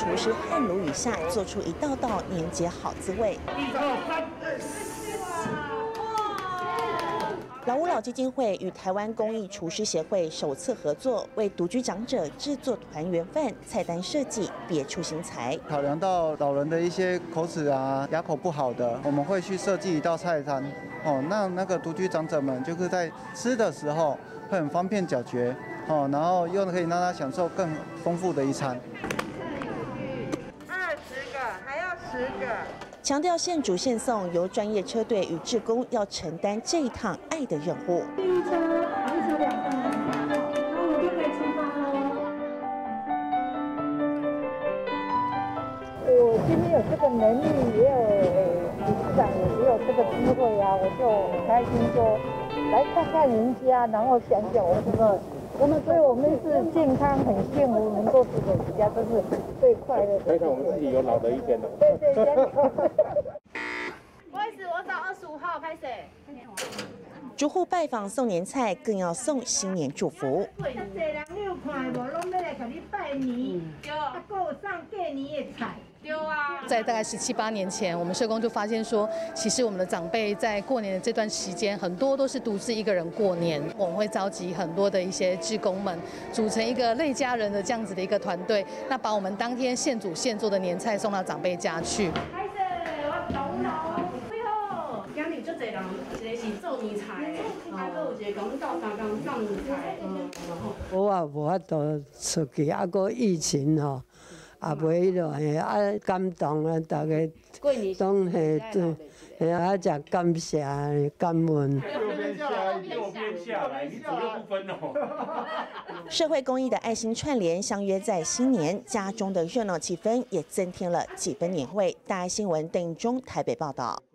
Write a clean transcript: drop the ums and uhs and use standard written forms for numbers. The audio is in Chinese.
厨师汗炉雨下做出一道道年节好滋味。老吾老基金会与台湾公益厨师协会首次合作，为独居长者制作团圆饭，菜单设计别出心裁。 考量到老人的一些口齿啊、牙口不好的，我们会去设计一道菜单哦，那个独居长者们就是在吃的时候会很方便咀嚼哦，然后又可以让他享受更丰富的一餐。 20个，还要10个。 强调现煮现送，由专业车队与志工要承担这一趟爱的任务。 第一车排除2个人，然后我就可以出发喽。 我今天有这个能力，也有理事长也有这个机会啊，我就很开心说来看看人家，然后想想所以我们是健康很幸福，能够这个家都是最快乐的。 看看我们自己有老的一天了。 对对对。 不好意思，我找25号拍谁？ 逐户拜访送年菜，更要送新年祝福。 遮济人你有看无？拢要来给你拜年，还够上过年的菜。 在大概17、18年前，我们社工就发现说，其实我们的长辈在过年的这段时间，很多都是独自一个人过年。我们会召集很多的一些志工们，组成一个类家人的这样子的一个团队，那把我们当天现煮现做的年菜送到长辈家去。 拍摄，我懂了。最后，今日足侪人，一个是做年菜的，还有一个讲到3工送年菜， 我也无法度出去，啊，个疫情吼。也袂落嘿，啊感动啊，大家拢嘿对，嘿啊食感谢感恩。 右边下来，你左右不分哦。 社会公益的爱心串联，相约在新年，家中的热闹气氛也增添了几分年味。大爱新闻邓颖中台北报道。